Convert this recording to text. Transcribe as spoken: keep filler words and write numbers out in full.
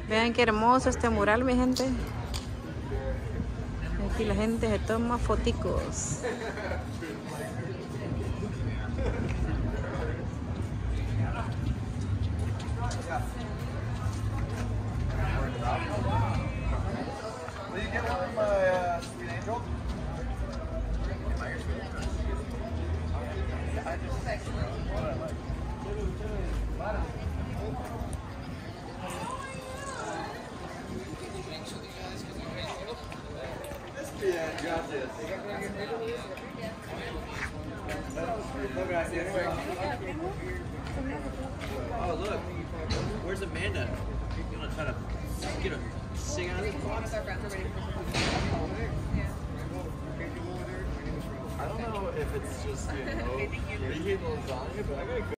Vean qué hermoso este mural, mi gente. Aquí la gente se toma foticos. Will you get one of my uh, sweet angel? I just what I like. Yeah, gracias. No, gracias. Oh, look. Where's Amanda? You want to try to get her sing out of this box? I don't know if it's just, you know, three people on it, but I gotta go.